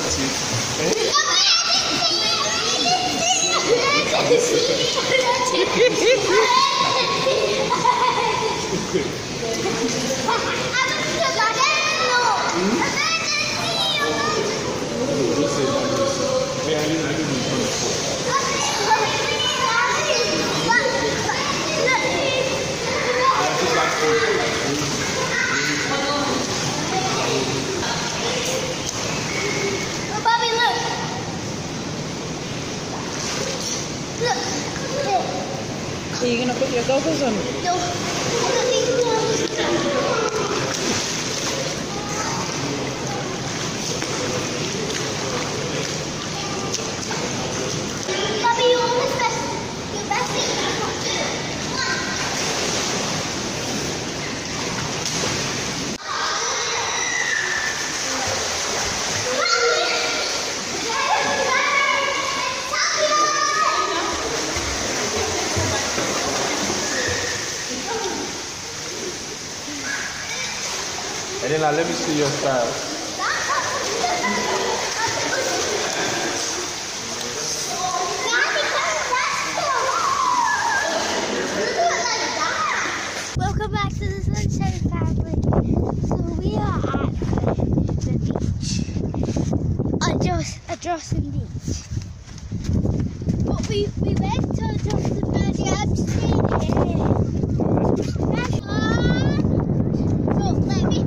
Bobby, look. Look. Are you going to put your goggles on? No. I don't need gloves. Bobby, you always best. Your best thing. Elena, let me see your style. Welcome back to the Sunshine Family. So we are at the beach, at Dawson Beach. But we went to Dawson Beach. I'm staying here. So let me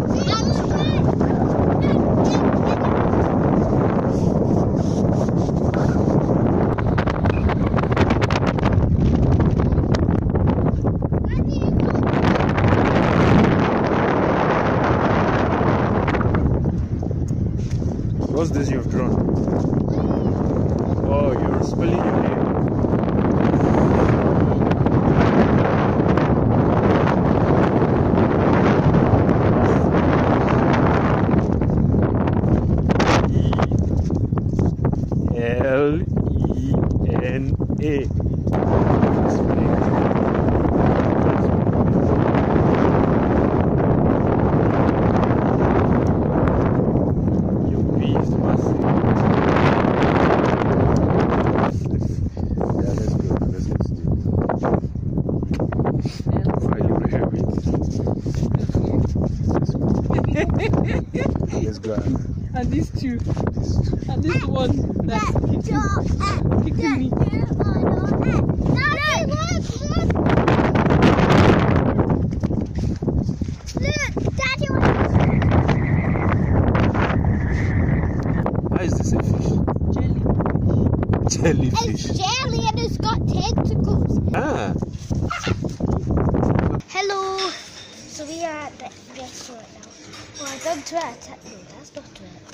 What's this you've drawn? Oh, you're spelling your name. E-L-E-N-A. Let's go. And these two. And this one that's kicking me. How is this a fish? Jellyfish. It's jelly and it's got tentacles. Ah. Hello. So we are at the restaurant now. Oh, I've done 2 out of 10. No, that's not 2 out of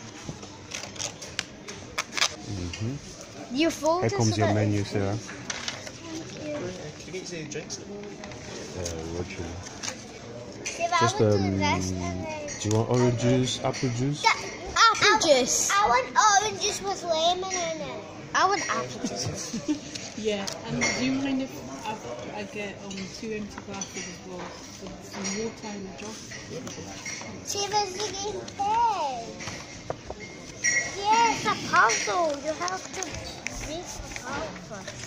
10. Your phone. Here comes your menu, Sarah. Thank you. Can you get some drinks? What you want? Give Just out to the rest and then... do you want orange juice, apple juice? Apple juice. I want orange juice with lemon in it. I want apple juice. Yeah, and do you mind if I get 2 empty glasses as well? With some water in the jar? See, there's the game thing. Yeah, it's a puzzle. You have to read the puzzle first.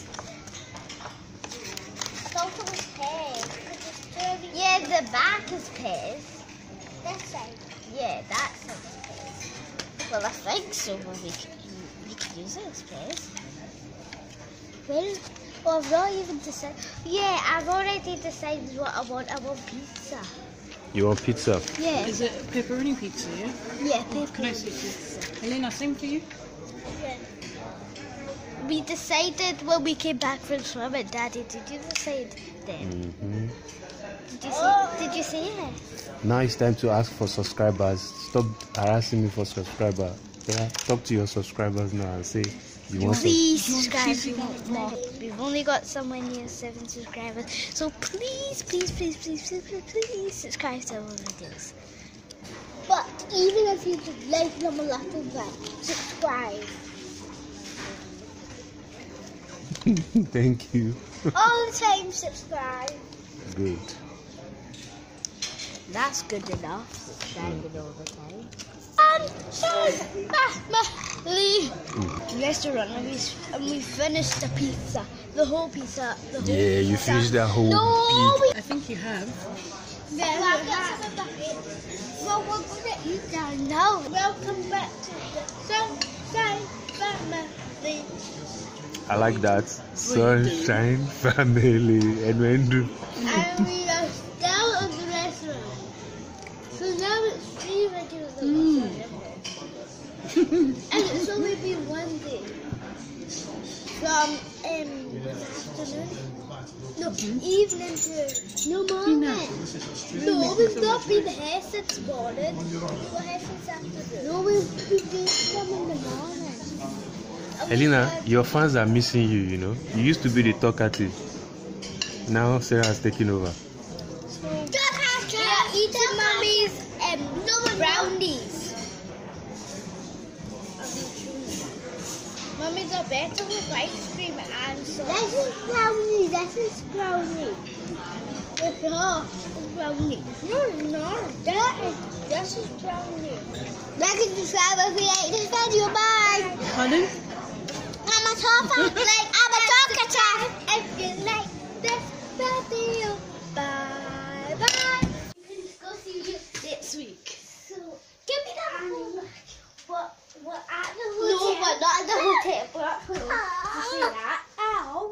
I thought it was pairs. Yeah, the back is pairs. This side? Yeah, that side is pairs. Well, I think so, but we can use it as pairs. Well, I've not even decided. Yeah, I've already decided what I want. I want pizza. You want pizza? Yeah. Is it pepperoni pizza, yeah? Yeah, Can I pepperoni see pizza. Elena, same for you? Yeah. We decided when we came back from swimming, Daddy. Did you decide then? Did you see it? Now it's time to ask for subscribers. Stop harassing me for subscribers. Yeah, talk to your subscribers now and say you want some. Please subscribe. We want more. We've only got somewhere near 7 subscribers. So please, please, please, please, please, please, please subscribe to our videos. But even if you just like them a little bit, subscribe. Thank you. All the time, subscribe. Good. That's good enough. Subscribing all the time. Sunshine Family restaurant, and we finished the pizza, the whole pizza. Yeah, you finished that whole I think you have. Yeah, we have. So we're gonna eat that now. Welcome back to the Sunshine Family. I like that. Sunshine Family. And when do And we are still at the restaurant. So now it's 3 regular and it's only been 1 day. From afternoon. No, evening to morning. No, we've not been here since morning. We were here since afternoon. No, we've been doing them in the morning. Helena, your fans are missing you, you know. You used to be the talkative. Now Sarah has taken over. We are eating Mummy's brownies. Mummy's are better with ice cream and sauce. This is brownie. This is brownie. It's brownie. No. This is brownie. Like and subscribe if you like this video. Bye. Pardon? I'm a talkative. If you like this video, bye. You can just go see you next week. So give me that phone. We're at the hotel. No, we're not at the hotel. We're at home. You see that? Ow.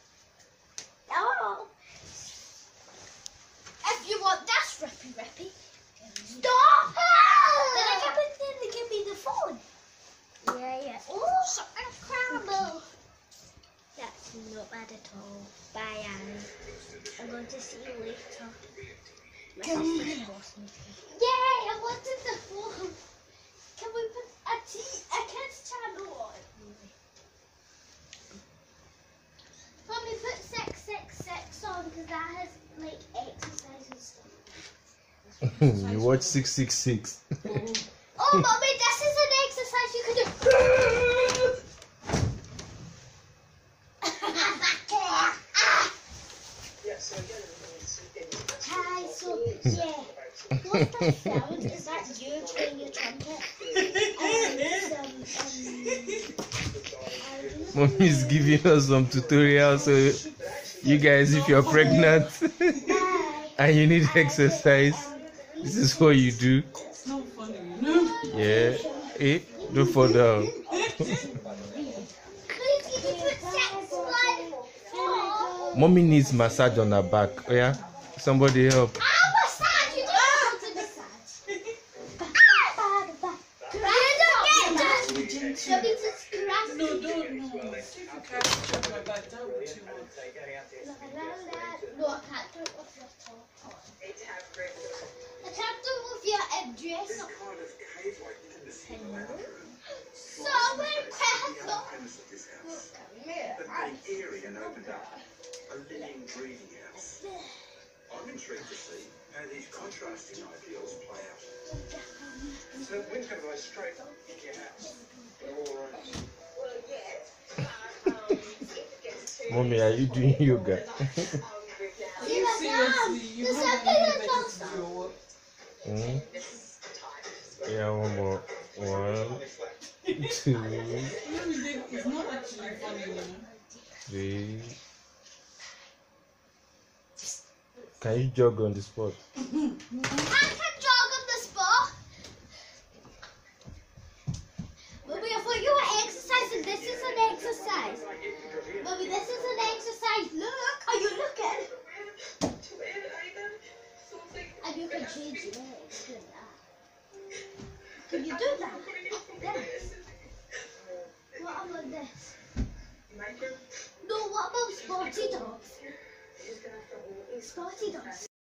If you want this rippy, stop! Then they give me the phone. Yeah. Oh, something incredible. That's not bad at all. Bye, Annie. I'm going to see you later. Yay, I wanted the phone. Can we put a kids channel on? Mommy, put 666 on because that has like exercise and stuff. You watch 666. Oh, Mommy, this is an exercise you can do. Hi, so yeah. What's that sound? Is that you playing your trumpet? Mommy's giving us some tutorials. So you guys, if you're pregnant and you need exercise, this is what you do. It's not funny, you know? Yeah. Hey, don't fall down. Mommy needs massage on her back. Oh yeah? Somebody help. I'll massage you. Don't want to massage. No, don't. No. If you can't stretch my back, that would be too much. No, I can't do it with your top on. I can't do it with your dress on. So incredible. Eerie and opened up a living, breathing house. I'm intrigued to see how these contrasting ideals play out. So the wind's going to go straight up into your house. All right. Mommy, are you doing yoga? Seriously, you There's haven't something even that's better to do your work. Yeah, one more. 1, 2, It's not actually funny, you know? 3. Can you jog on the spot? I can jog on the spot. Mommy, I thought you were exercising. This is an exercise. Mommy, this is an exercise. Look, are you looking? And you can change your legs. Do that. Can you do that? This. What about this? No, what about Spotty Dogs? Spotty Dogs.